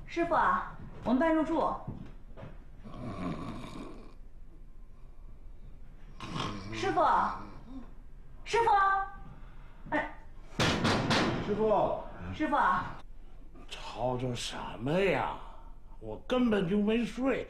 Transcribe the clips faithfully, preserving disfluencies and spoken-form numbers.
师傅啊，我们办入住。师傅，师傅，哎， 师傅， 师傅， 吵吵什么呀？我根本就没睡，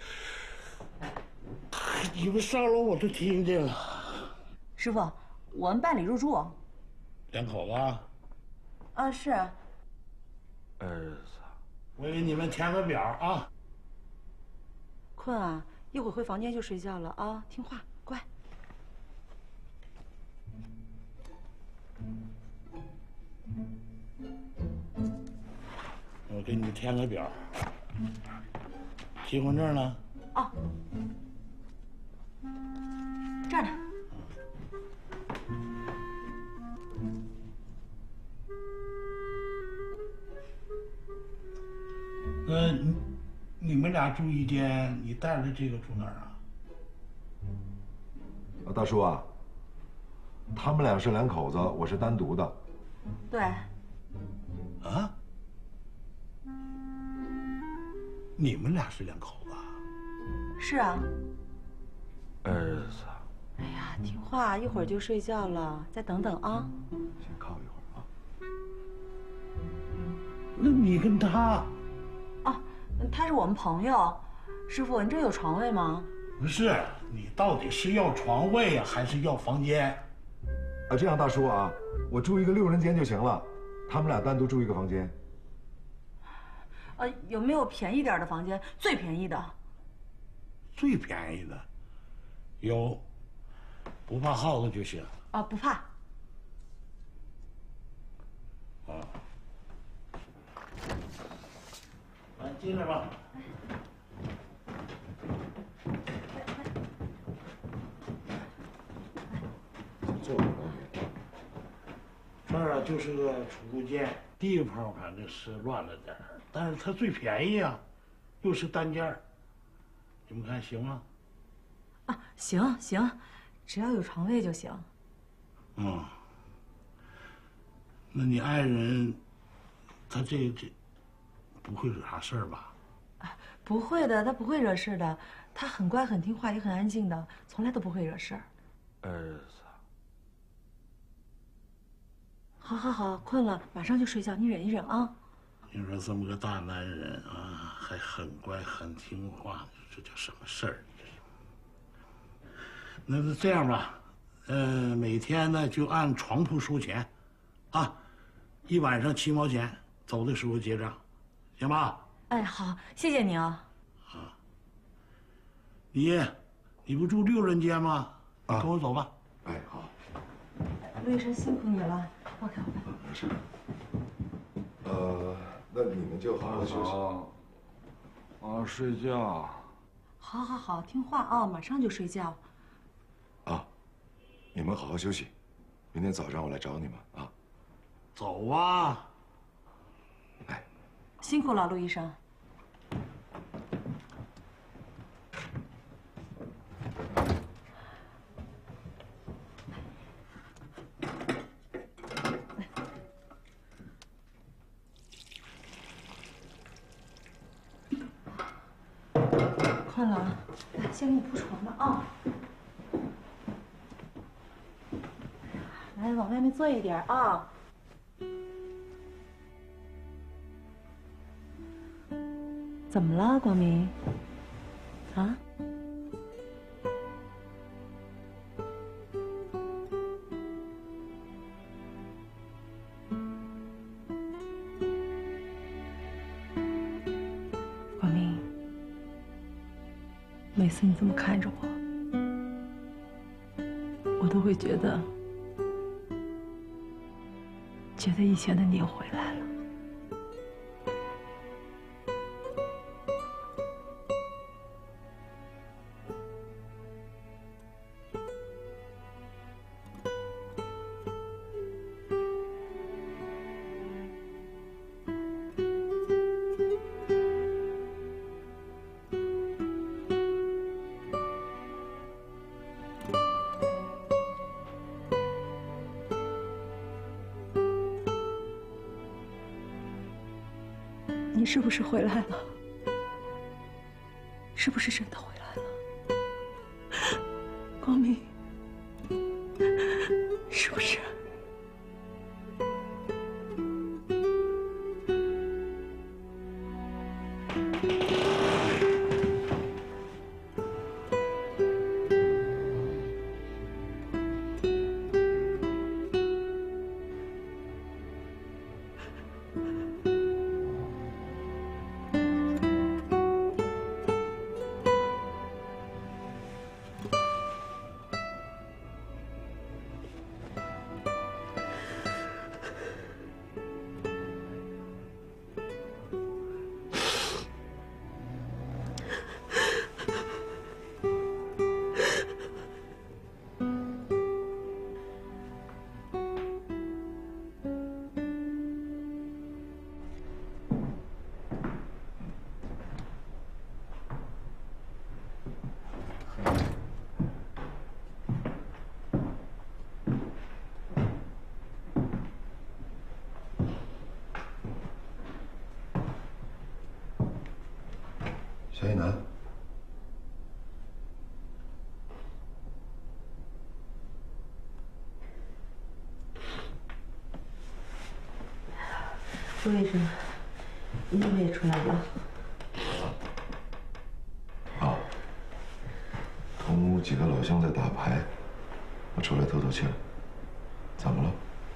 你们上楼我都听见了。 师傅，我们办理入住。 两口子？ 啊，是。 儿子，我给你们填个表啊。 困啊，一会儿回房间就睡觉了啊，听话，乖。 我给你填个表。结婚证呢？ 哦，这儿呢。 那你你们俩住一间，你带着这个住哪儿啊？ 啊，大叔啊，他们俩是两口子，我是单独的。 对。 啊？你们俩是两口子？ 是啊。 儿子， 哎呀，听话，一会儿就睡觉了，再等等啊。 先靠一会儿啊。 那你跟他？ 哦，他是我们朋友。师傅，你这有床位吗？ 不是，你到底是要床位啊，还是要房间？ 啊，这样大叔啊，我住一个六人间就行了，他们俩单独住一个房间。 呃，有没有便宜点的房间？最便宜的。 最便宜的，有，不怕耗子就行。 啊，不怕。 啊，来进来吧。 坐会儿。 这儿啊就是个储物间，地方反正是乱了点儿，但是它最便宜啊，又是单间儿，你们看行吗？ 啊，行行，只要有床位就行。 嗯。那你爱人，他这这不会惹啥事儿吧？ 啊，不会的，他不会惹事的，他很乖、很听话，也很安静的，从来都不会惹事儿。 儿子。 好好好，困了，马上就睡觉，你忍一忍啊。 你说这么个大男人啊，还很乖很听话，这叫什么事儿？那就这样吧，呃，每天呢就按床铺收钱，啊，一晚上七毛钱，走的时候结账，行吧？ 哎，好，谢谢你啊。 啊，你，你不住六人间吗？啊，跟我走吧。 哎，好。 陆医生辛苦你了，我看我看。 没事。呃，那你们就好好休息。 好好睡觉。 好好好，听话啊，马上就睡觉。 啊，你们好好休息，明天早上我来找你们啊。 走啊。 哎， 辛苦了，陆医生。困了，来，先给你铺床吧啊。来，往外面坐一点啊。怎么了，光明？啊？光明，每次你这么看着我，我都会觉得，觉得以前的你又回来了。 你是不是回来了？是不是真的回来了？光明，是不是？ 小一楠， 陆医生，你怎么也出来了？ 啊，同屋几个老乡在打牌，我出来透透气儿。怎么了？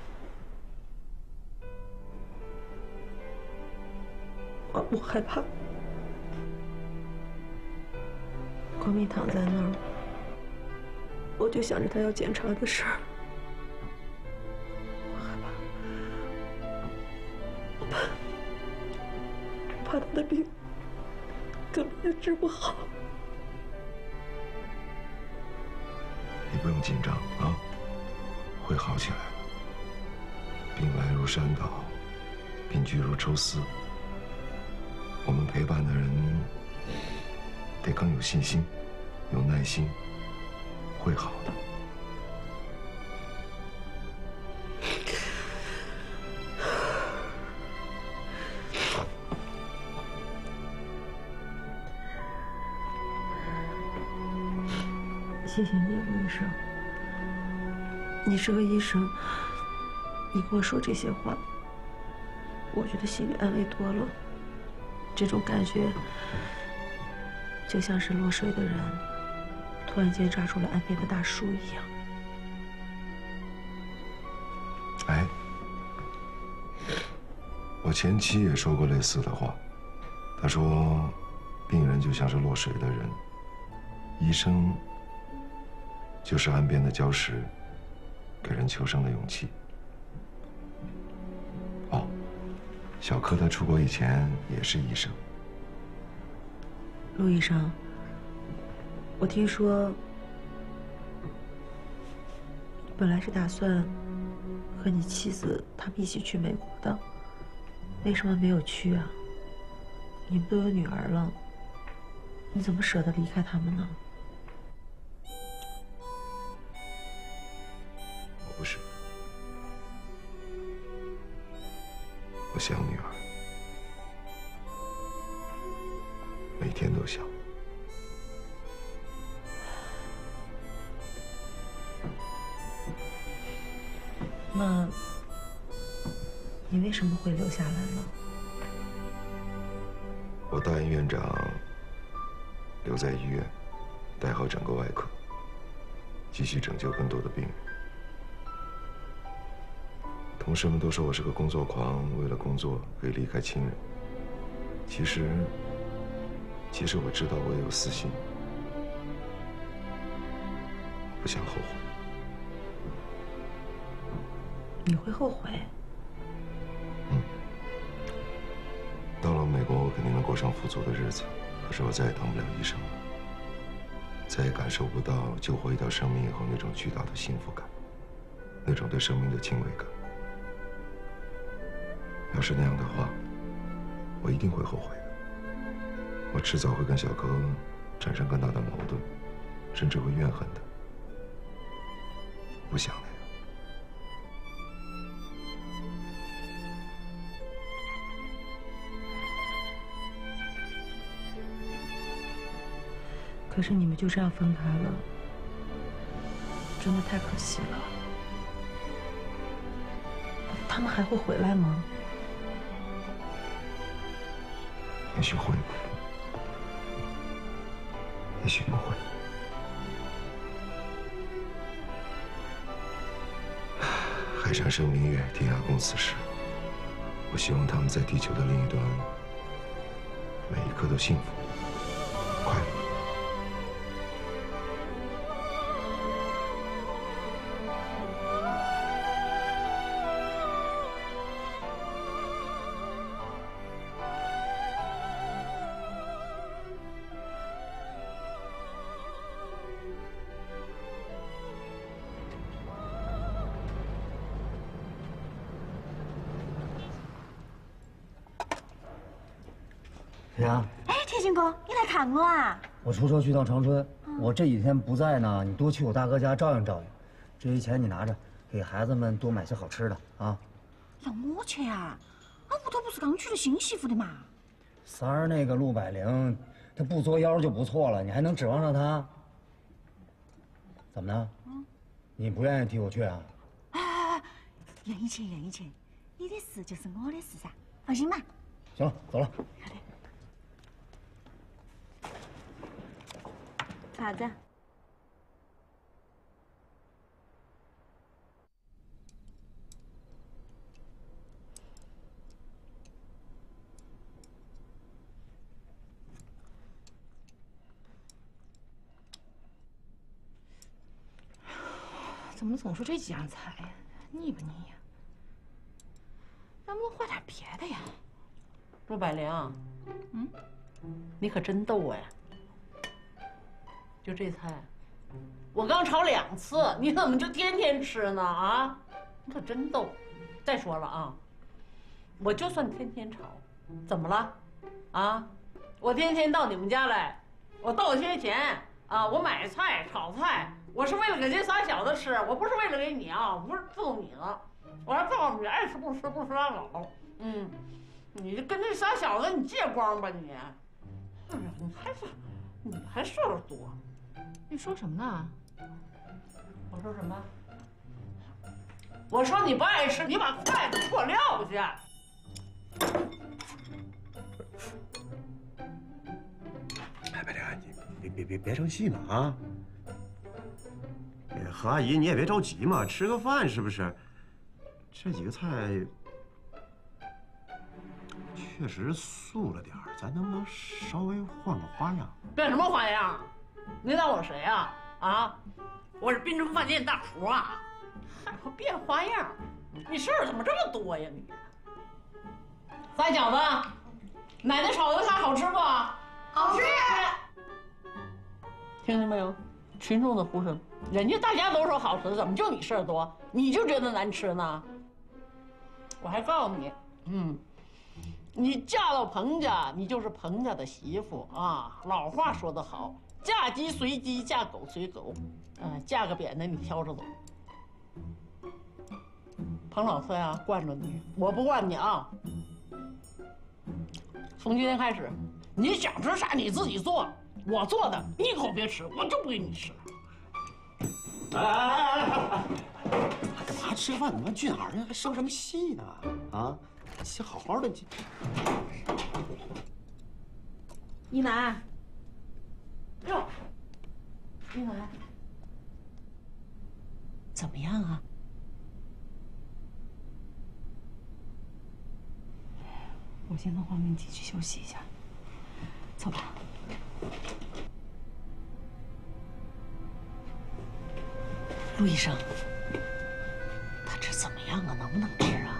我我害怕。光明躺在那儿，我就想着他要检查的事儿。我害怕，我怕，我怕他的病根本就治不好。 你不用紧张啊，会好起来的。病来如山倒，病去如抽丝。我们陪伴的人得更有信心，有耐心，会好的。 谢谢你，陆医生。你是个医生，你跟我说这些话，我觉得心里安慰多了。这种感觉，就像是落水的人突然间抓住了岸边的大树一样。 哎，我前妻也说过类似的话。她说，病人就像是落水的人，医生就是岸边的礁石，给人求生的勇气。哦，小柯在出国以前也是医生。 陆医生，我听说你本来是打算和你妻子他们一起去美国的，为什么没有去啊？你们都有女儿了，你怎么舍得离开他们呢？ 我不是，我想女儿，每天都想。 那你为什么会留下来呢？ 我答应院长留在医院，带好整个外科，继续拯救更多的病人。同事们都说我是个工作狂，为了工作可以离开亲人。其实，其实我知道我有私心，不想后悔。 你会后悔？ 嗯。到了美国，我肯定能过上富足的日子，可是我再也当不了医生了，再也感受不到救活一条生命以后那种巨大的幸福感，那种对生命的敬畏感。要是那样的话，我一定会后悔的。我迟早会跟小柯产生更大的矛盾，甚至会怨恨的。不想那样。 可是你们就这样分开了，真的太可惜了。他们还会回来吗？ 也许会，也许不会。海上生明月，天涯共此时。我希望他们在地球的另一端，每一刻都幸福、快乐。 铁阳， 哎，铁心哥，你来看我啊？ 我出差去趟长春，我这几天不在呢，你多去我大哥家照应照应。这些钱你拿着，给孩子们多买些好吃的啊。 要我去啊？俺屋头不是刚娶了新媳妇的嘛？ 三儿那个陆百灵，她不作妖就不错了，你还能指望上她？怎么了？嗯，你不愿意替我去啊？ 哎，愿意去，愿意去。你的事就是我的事噻，放心吧。 行了，走了。 啥子？ 怎么总说这几样菜呀？腻不腻呀？能不能换点别的呀？ 陆百灵，嗯，你可真逗哎！就这菜，我刚炒两次，你怎么就天天吃呢？啊，你可真逗！再说了啊，我就算天天炒，怎么了？啊，我天天到你们家来，我倒些钱啊，我买菜炒菜，我是为了给这仨小子吃，我不是为了给你啊，不是伺候你了，我还告诉你爱吃不吃，不吃拉倒。嗯，你跟这仨小子你借光吧你！哎呀，你还是你还事儿多。 你说什么呢？ 我说什么？我说你不爱吃，你把筷子给我撂下。 哎，百灵，你别别别别生气嘛啊！何阿姨，你也别着急嘛，吃个饭是不是？这几个菜确实素了点儿，咱能不能稍微换个花样？ 变什么花样？你当我谁啊？啊，我是滨城饭店大厨啊，还会变花样？你事儿怎么这么多呀你？仨小子，奶奶炒的菜好吃不？好吃。听见没有？群众的呼声，人家大家都说好吃，怎么就你事儿多，你就觉得难吃呢？我还告诉你，嗯，你嫁到彭家，你就是彭家的媳妇啊。老话说得好，嫁鸡随鸡，嫁狗随狗，嗯、呃，嫁个扁的你挑着走。彭老四呀，惯着你，我不惯你啊。从今天开始，你想吃啥你自己做，我做的你一口别吃，我就不给你吃。 哎哎哎哎哎！干嘛吃个饭怎么去哪儿呢？还生什么气呢？啊，先好好的。 一楠，哟，一楠，怎么样啊？ 我先到黄明集去休息一下，走吧。 陆医生，他这怎么样啊？能不能吃啊？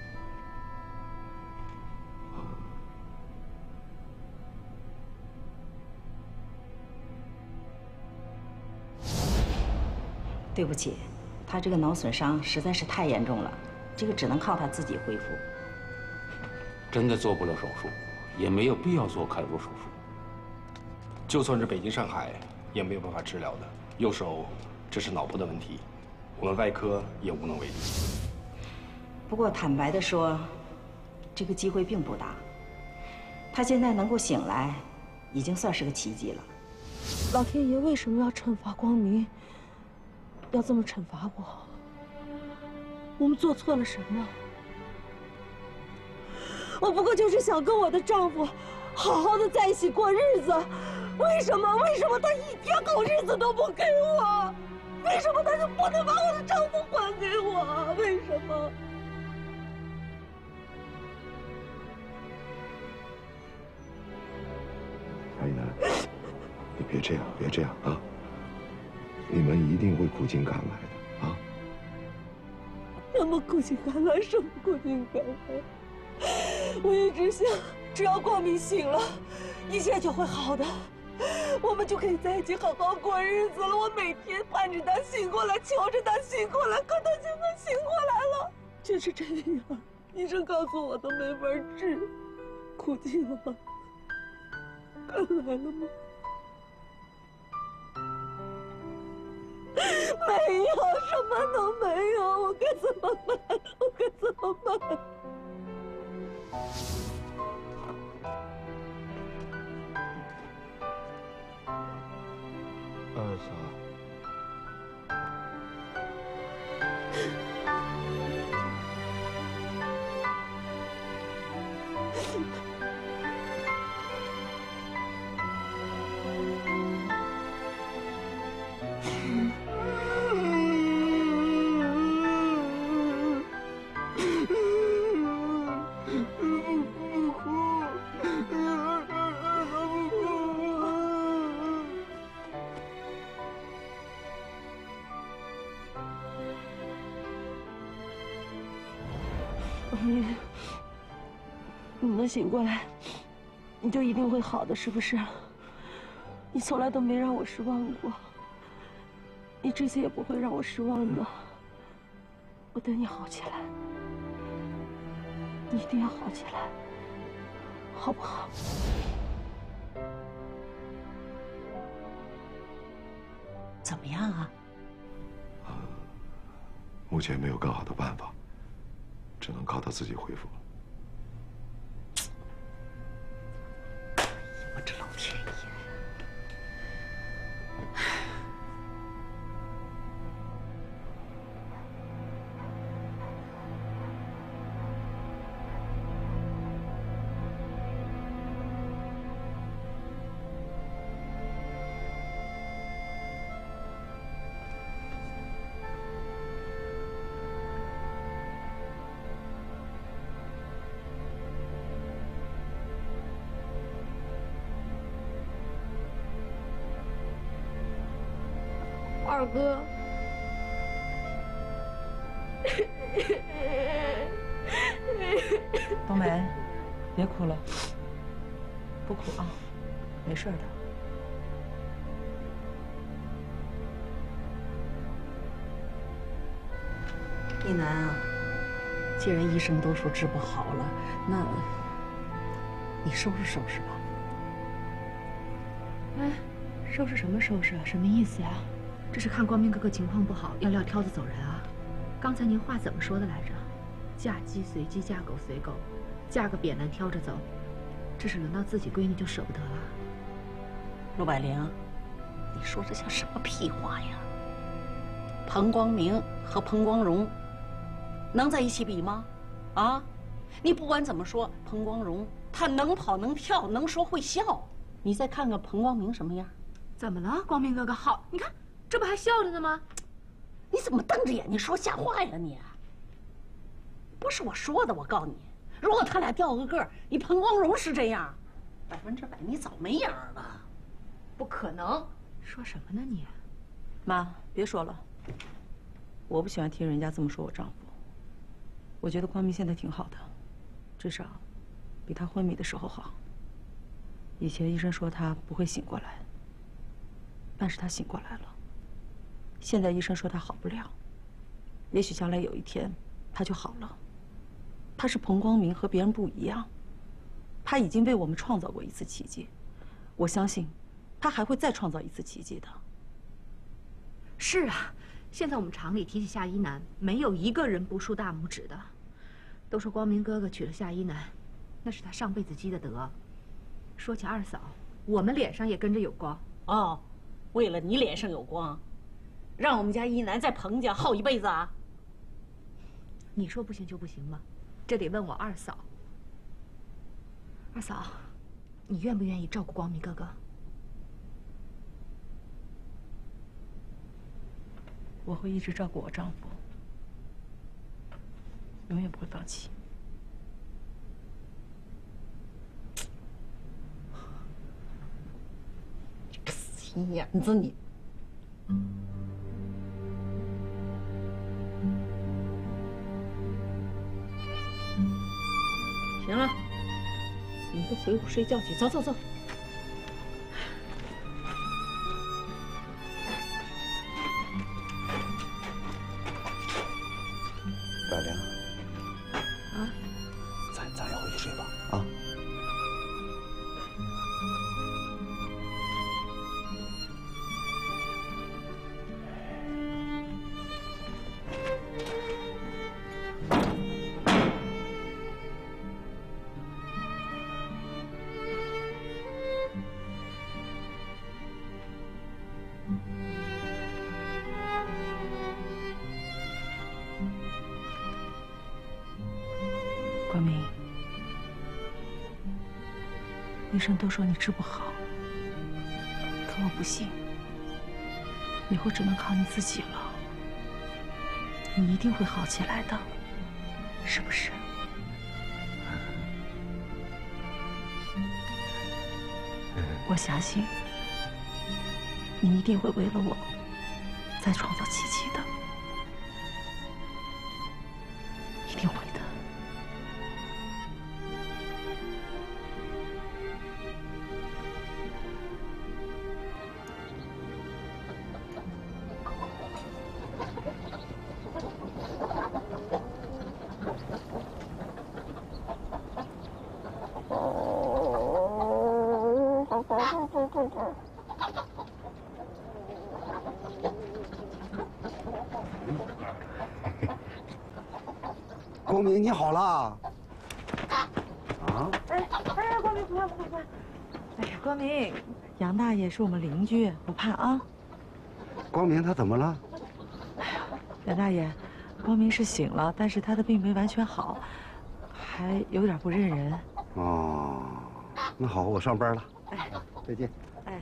对不起，他这个脑损伤实在是太严重了，这个只能靠他自己恢复。 真的做不了手术，也没有必要做开颅手术。就算是北京、上海，也没有办法治疗的。右手这是脑部的问题，我们外科也无能为力。 不过坦白的说，这个机会并不大。他现在能够醒来，已经算是个奇迹了。 老天爷为什么要惩罚光明？要这么惩罚我？我们做错了什么？我不过就是想跟我的丈夫好好的在一起过日子，为什么？为什么他一天好日子都不给我？为什么他就不能把我的丈夫还给我？为什么？ 夏一楠，你别这样，别这样啊！你们一定会苦尽甘来的啊！ 什么苦尽甘来？什么苦尽甘来？我一直想，只要光明醒了，一切就会好的，我们就可以在一起好好过日子了。我每天盼着他醒过来，求着他醒过来，可他现在醒过来了，却是这样。医生告诉我都没法治，苦尽了吗？甘来了吗？没有，什么都没有，我该怎么办？我该怎么办？ 二嫂。 你，你能醒过来，你就一定会好的，是不是？你从来都没让我失望过，你这次也不会让我失望的。我等你好起来，你一定要好起来，好不好？ 怎么样啊？ 目前没有更好的办法，只能靠他自己恢复了。 我这老天爷！ 二哥， 冬梅，别哭了，不哭啊，没事的。 一楠啊，既然医生都说治不好了，那你收拾收拾吧。 哎，收拾什么收拾啊？什么意思呀？这是看光明哥哥情况不好，要撂挑子走人啊！刚才您话怎么说的来着？嫁鸡随鸡，嫁狗随狗，嫁个扁担挑着走，这是轮到自己闺女就舍不得了。 陆百灵，你说这像什么屁话呀？彭光明和彭光荣能在一起比吗？啊，你不管怎么说，彭光荣他能跑能跳，能说会笑，你再看看彭光明什么样？ 怎么了，光明哥哥？好，你看。这不还笑着呢吗？ 你怎么瞪着眼睛说瞎话呀你？不是我说的，我告诉你，如果他俩掉个个，你彭光荣是这样，百分之百你早没影了。 不可能！说什么呢你？ 妈，别说了，我不喜欢听人家这么说我丈夫。我觉得光明现在挺好的，至少比他昏迷的时候好。以前医生说他不会醒过来，但是他醒过来了。现在医生说他好不了，也许将来有一天他就好了。他是彭光明，和别人不一样，他已经为我们创造过一次奇迹，我相信他还会再创造一次奇迹的。 是啊，现在我们厂里提起夏一楠，没有一个人不竖大拇指的，都说光明哥哥娶了夏一楠，那是他上辈子积的德。说起二嫂，我们脸上也跟着有光。 哦，为了你脸上有光，让我们家一楠在彭家耗一辈子啊？ 你说不行就不行吗？这得问我二嫂。二嫂，你愿不愿意照顾光明哥哥？ 我会一直照顾我丈夫，永远不会放弃。 这个死心眼子你！行了，你们都回屋睡觉去，走走走。 百灵， 啊， 咱咱也回去睡吧，啊。 光明，医生都说你治不好，可我不信，以后只能靠你自己了。你一定会好起来的，是不是？我相信你一定会为了我再创造奇迹的，一定会的。 光明，你好啦！啊？ 哎哎，光明不怕不怕不怕！哎呀，光明，杨大爷是我们邻居，不怕啊。 光明他怎么了？ 杨大爷，光明是醒了，但是他的病没完全好，还有点不认人。 哦，那好，我上班了。 哎， 再见。 哎。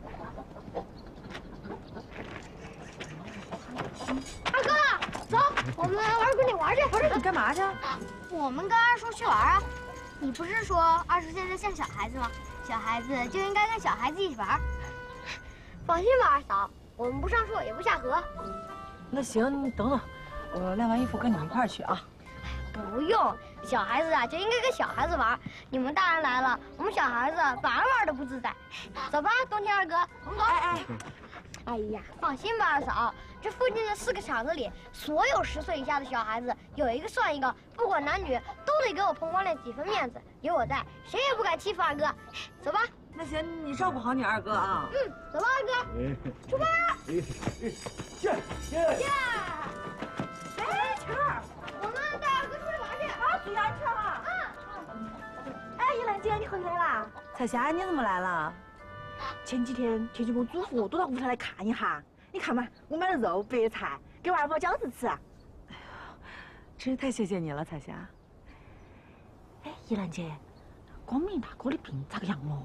二哥，走，我们玩滚点玩去。 不是，你干嘛去？ 我们跟二叔去玩啊。你不是说二叔现在像小孩子吗？小孩子就应该跟小孩子一起玩。放心吧，二嫂，我们不上树也不下河。 那行，你等等，我晾完衣服跟你们一块儿去啊。 不用，小孩子啊就应该跟小孩子玩。你们大人来了，我们小孩子反而玩得不自在。走吧，冬天二哥，我们走。哎哎。哎呀，放心吧，二嫂，这附近的四个厂子里，所有十岁以下的小孩子有一个算一个，不管男女，都得给我彭光亮几分面子。有我在，谁也不敢欺负二哥。走吧。 那行，你照顾好你二哥啊。 嗯，走吧，二哥，出发。 见见见。哎，晨儿，我们带二哥出去玩去。 啊，注意安全啊。 嗯。 哎，依兰姐，你回来啦？ 彩霞，你怎么来了？ 前几天去请我祖父都到屋头来看一下，你看嘛，我买了肉、白菜，给娃儿包饺子吃。哎呀，真是太谢谢你了，彩霞。 哎，依兰姐，光明大哥的病咋个样喽？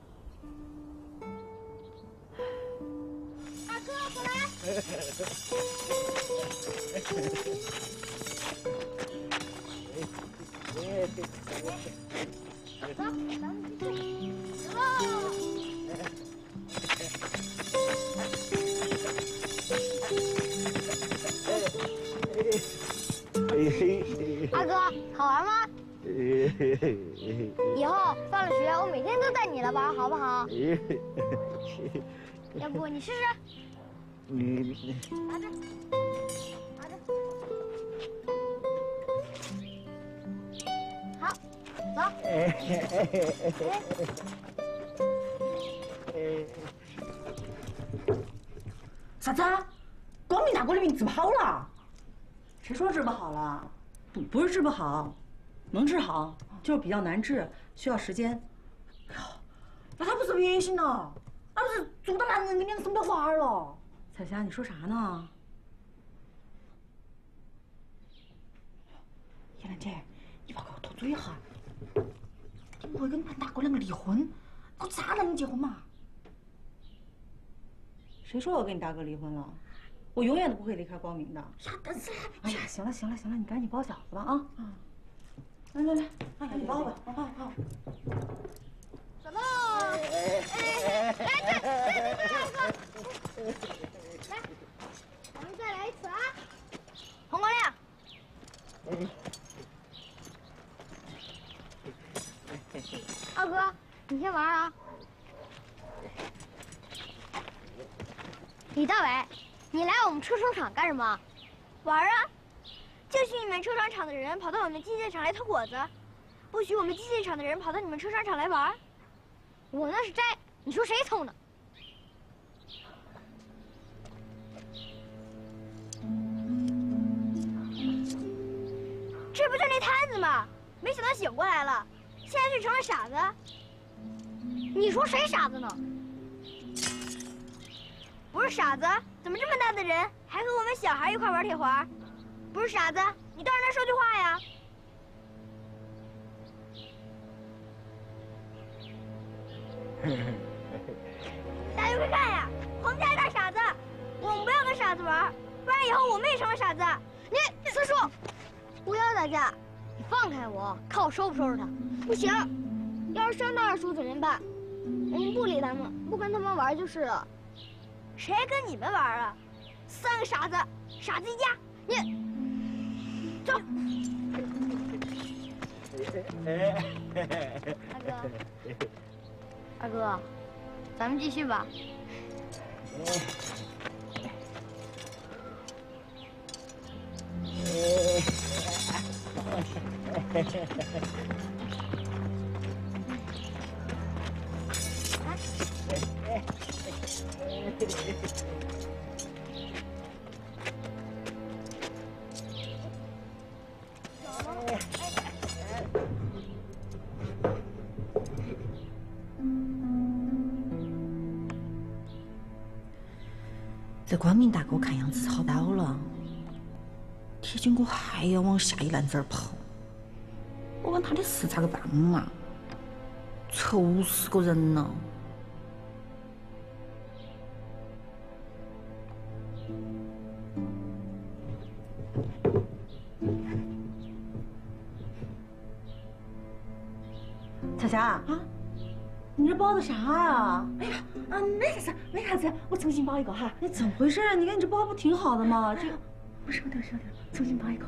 二哥，过来。走，咱们继续。走。二哥，好玩吗？以后放了学，我每天都带你来玩，好不好？要不你试试？ 你拿着，拿着。好， 走。啥子？光明大哥的病治不好了？ 谁说治不好了？不，不是治不好，能治好，就是比较难治，需要时间。 那他不是不也行了？啊， 俺不是住到男人给你送的花儿了。 彩霞，你说啥呢？ 叶兰姐，你别给我吐嘴哈！你不会跟你大哥两个离婚？搞渣男能结婚吗？ 谁说我跟你大哥离婚了？我永远都不会离开光明的。 呀，但是哎呀，行了行了行了，你赶紧包饺子吧啊！啊，来来来，哎呀，你包吧，包包包。 走喽！哎，来，这这这这大哥，来，我们再来一次啊！红光亮。二哥，你先玩啊！李大伟，你来我们车床厂干什么？玩啊！就许你们车床厂的人跑到我们机械厂来偷果子，不许我们机械厂的人跑到你们车床厂来玩。我那是摘，你说谁偷呢？这不就那摊子吗？没想到醒过来了，现在却成了傻子。你说谁傻子呢？不是傻子，怎么这么大的人还和我们小孩一块玩铁环？不是傻子，你倒是能说句话呀！大家快看呀，我们家有大傻子，我们不要跟傻子玩，不然以后我们也成了傻子。你四叔，不要打架，你放开我，看我收不收拾他。不行，要是伤到二叔怎么办？我们不理他们，不跟他们玩就是了。谁跟你们玩啊？三个傻子，傻子一家。你走。二哥，二哥，咱们继续吧。 这光明大哥看样子操刀了，铁军哥还要往下一篮子儿跑，我问他的事咋个办嘛？愁死个人了。 彩霞啊，你这包的啥呀？ 哎呀，啊，没啥事，没啥事，我重新包一个哈。 你怎么回事啊？你看你这包不挺好的吗？这个不是有点，是有点，重新包一口。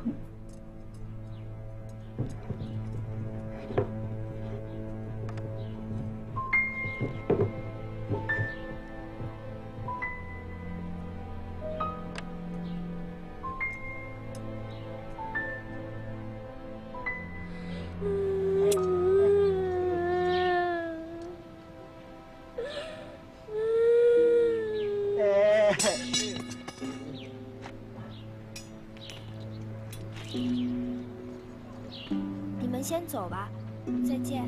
你们先走吧，再见。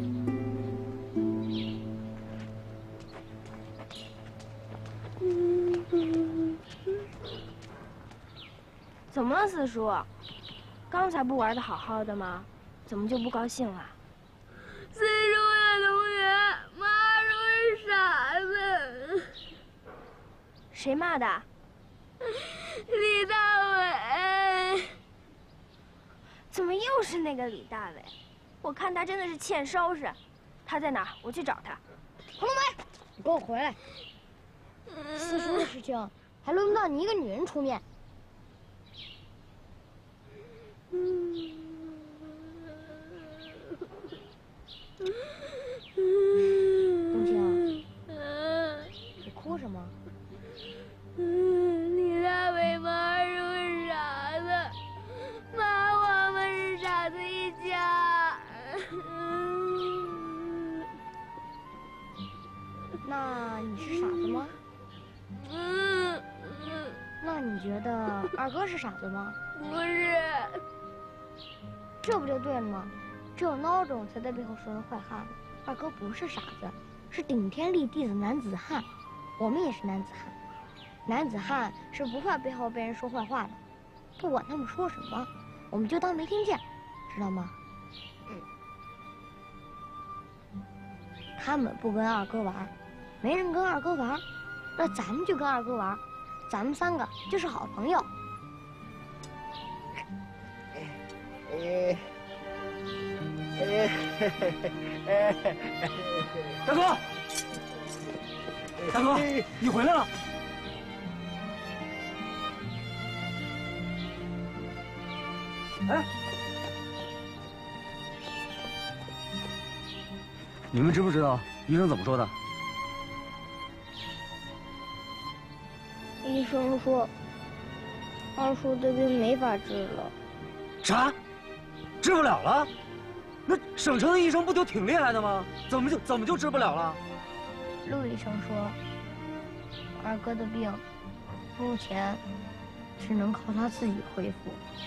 怎么了，四叔？刚才不玩的好好的吗？怎么就不高兴了？ 四叔的同学骂我是傻子。 谁骂的？ 李大伟。 怎么又是那个李大伟？我看他真的是欠收拾。他在哪儿？我去找他。红龙梅，你给我回来！四叔的事情还轮不到你一个女人出面。冬青，你哭什么？ 李大伟骂二叔是傻子，骂我们是傻子一家。 那你是傻子吗？ 嗯。 那你觉得二哥是傻子吗？ 不是。 这不就对了吗？只有孬种才在背后说人坏话呢。二哥不是傻子，是顶天立地的男子汉。 我们也是男子汉，男子汉是不会背后被人说坏话的，不管他们说什么，我们就当没听见，知道吗？嗯。他们不跟二哥玩，没人跟二哥玩，那咱们就跟二哥玩，咱们三个就是好朋友。 哎哎哎！大哥，大哥，你回来了！哎，你们知不知道医生怎么说的？ 医生说，二叔的病没法治了。 啥？治不了了？那省城的医生不就挺厉害的吗？怎么就怎么就治不了了？ 陆医生说，二哥的病目前只能靠他自己恢复。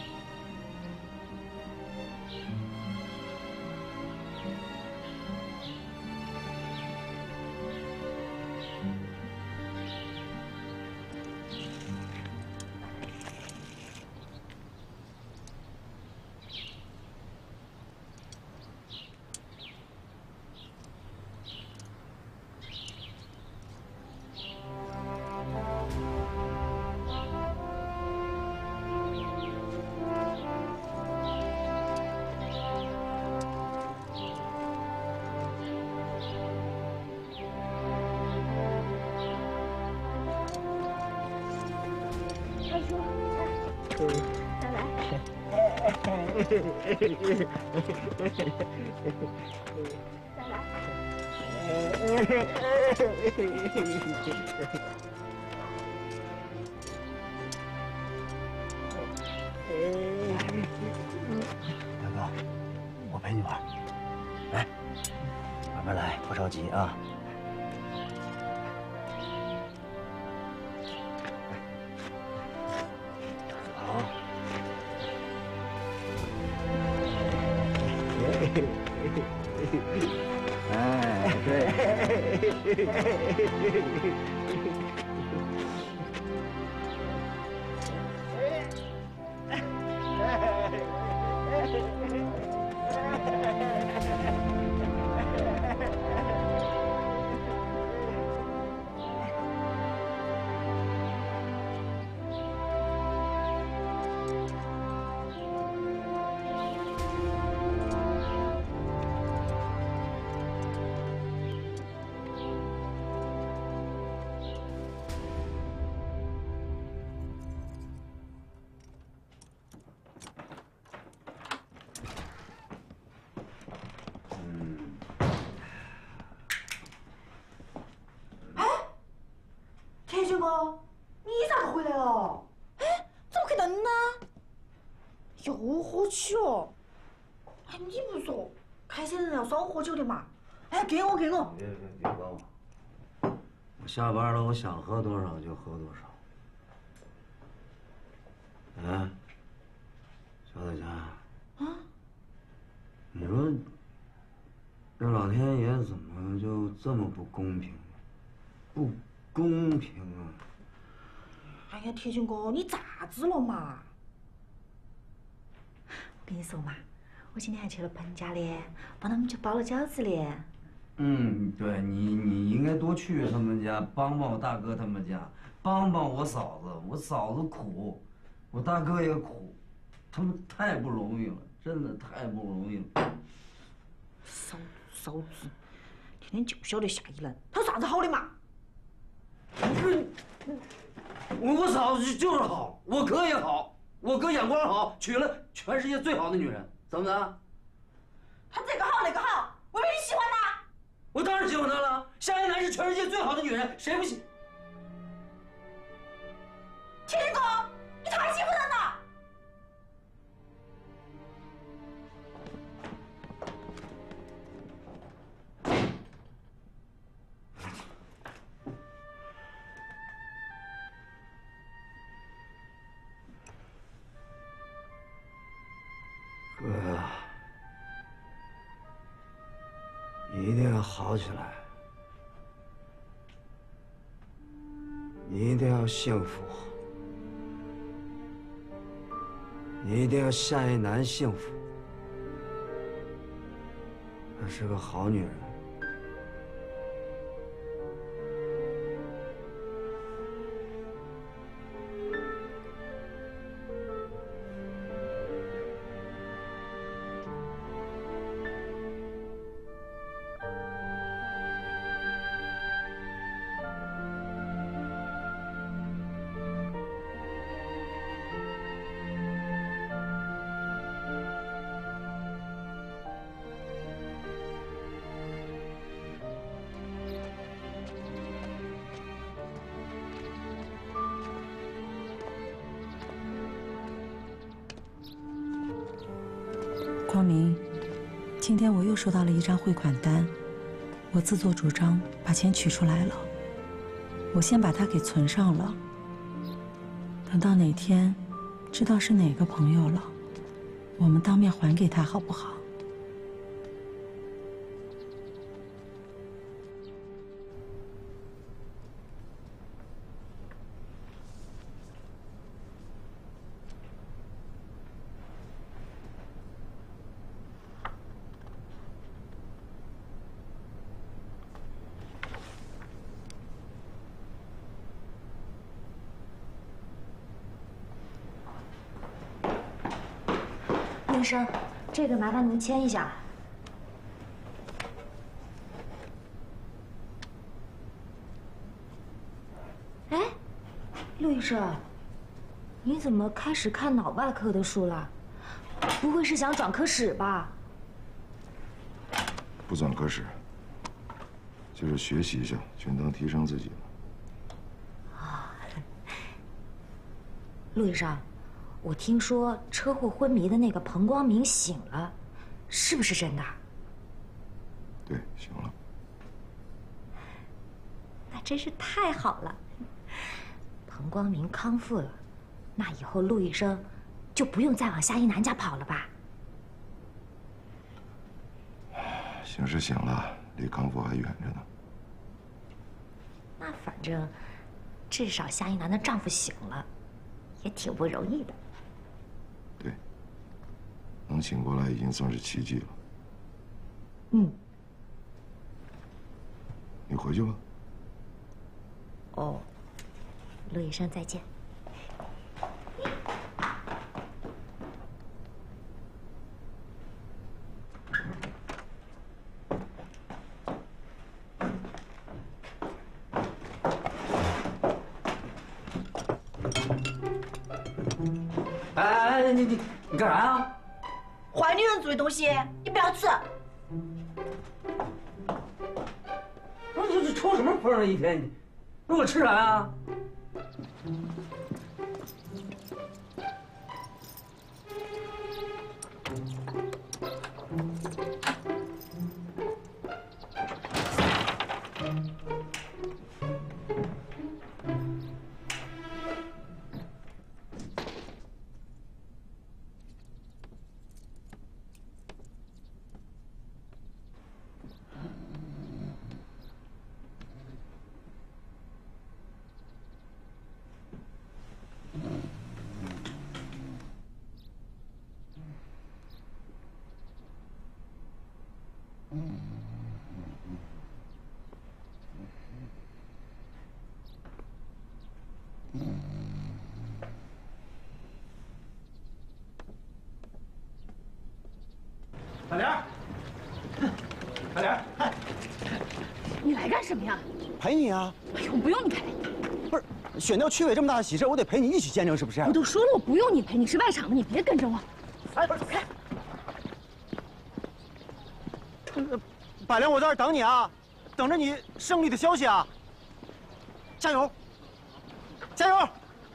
再来。再来。 大哥，我陪你玩。来，慢慢来，不着急啊。哎，对。 铁军哥，你咋回来了？哎，怎么开灯呢？又喝酒？哎，你不说开车人要少喝酒的嘛？哎，给我给我。 别别别管我，我下班了，我想喝多少就喝多少。哎，小大家， 啊？ 你说这老天爷怎么就这么不公平？不公平啊！ 哎呀，铁军哥，你咋子了嘛？我跟你说嘛，我今天还去了彭家嘞，帮他们去包了饺子嘞。 嗯，对你，你应该多去他们家，帮帮我大哥他们家，帮帮我嫂子。我嫂子苦，我大哥也苦，他们太不容易了，真的太不容易了。 嫂嫂子，天天就晓得下一人，他有啥子好的嘛？ 我我嫂子就是好，我哥也好，我哥眼光好，娶了全世界最好的女人，怎么的？ 他这个好那个好，我以为你喜欢他。 我当然喜欢她了，夏一楠是全世界最好的女人，谁不喜？ 铁军哥，你太欺负人了！ 哥呀，你一定要好起来。 你一定要幸福，你一定要夏一楠幸福。她是个好女人。 光明，今天我又收到了一张汇款单，我自作主张把钱取出来了。我先把它给存上了，等到哪天知道是哪个朋友了，我们当面还给他，好不好？ 医生，这个麻烦您签一下。哎，陆医生，你怎么开始看脑外科的书了？不会是想转科室吧？ 不转科室，就是学习一下，全当提升自己了。 啊，陆医生。我听说车祸昏迷的那个彭光明醒了，是不是真的？ 对，醒了。 那真是太好了。彭光明康复了，那以后陆医生就不用再往夏一楠家跑了吧？ 醒是醒了，离康复还远着呢。 那反正，至少夏一楠的丈夫醒了，也挺不容易的。 对，能醒过来已经算是奇迹了。 嗯。 你回去吧。 哦，陆医生再见。 哎，你你你干啥呀？ 坏女人做的东西，你不要吃。 不是，这抽什么风啊？一天你，那我吃啥呀？ 大莲，大莲，嗨， 你来干什么呀？ 陪你啊！ 哎呦，不用你陪。 不是，选调区委这么大的喜事，我得陪你一起见证，是不是？ 我都说了，我不用你陪，你是外场的，你别跟着我。 哎，不是，走开。百灵，我在这儿等你啊，等着你胜利的消息啊！加油，加油！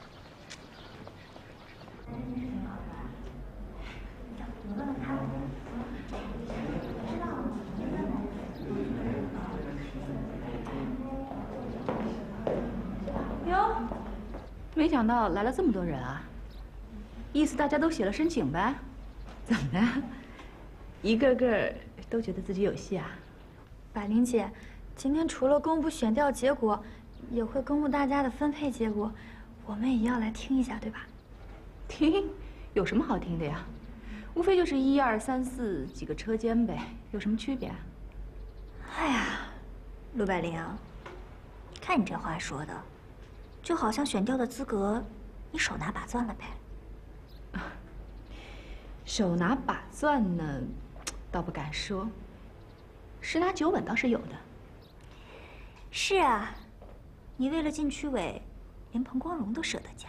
哟，没想到来了这么多人啊！意思大家都写了申请呗？怎么了？一个个都觉得自己有戏啊？ 百灵姐，今天除了公布选调结果， 也会公布大家的分配结果，我们也要来听一下，对吧？ 听，有什么好听的呀？无非就是一二三四几个车间呗，有什么区别？ 哎呀，陆百灵，看你这话说的，就好像选调的资格，你手拿把攥了呗。 手拿把攥呢，倒不敢说。十拿九稳倒是有的。 是啊，你为了进区委，连彭光荣都舍得嫁。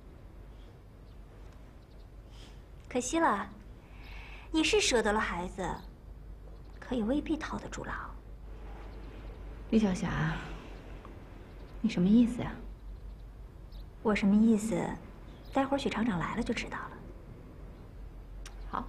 可惜了，你是舍得了孩子，可也未必套得住牢。 李晓霞，你什么意思呀？ 我什么意思？待会儿许厂长来了就知道了。 好。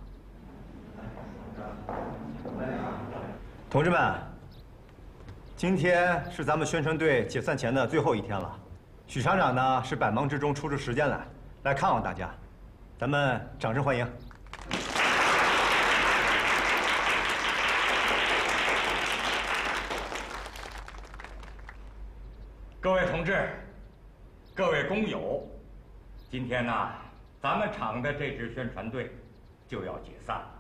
同志们，今天是咱们宣传队解散前的最后一天了。许厂长呢是百忙之中抽出时间来来看望大家，咱们掌声欢迎。 各位同志，各位工友，今天呢，咱们厂的这支宣传队就要解散了。